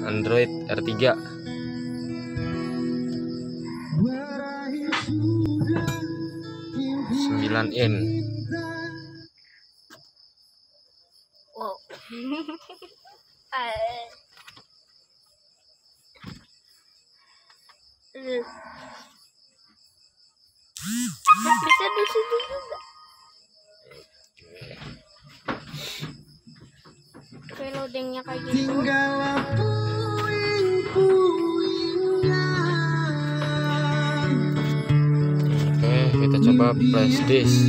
Android R3. In. Wow. Bisa di situ juga. Oke, loadingnya kayak gitu. Oke, kita coba flash disk.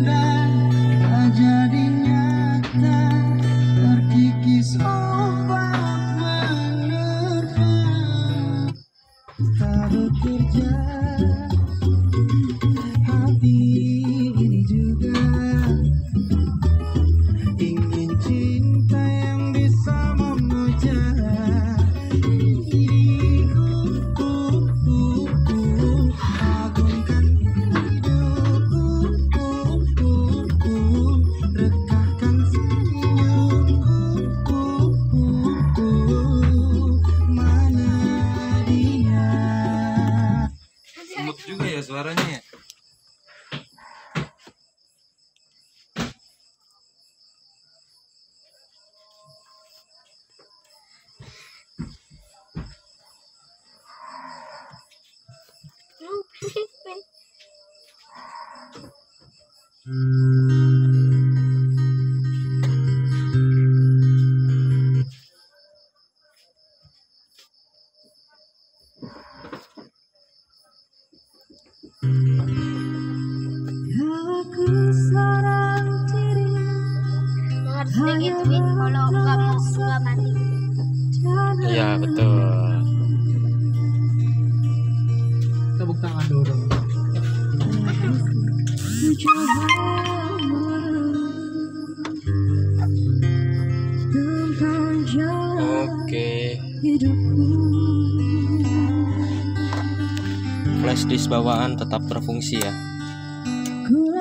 Juga ya suaranya ya. Digituin kalau kamu nggak mati. Iya betul. Tepuk tangan dulu. Oke. Flash disk bawaan tetap berfungsi ya.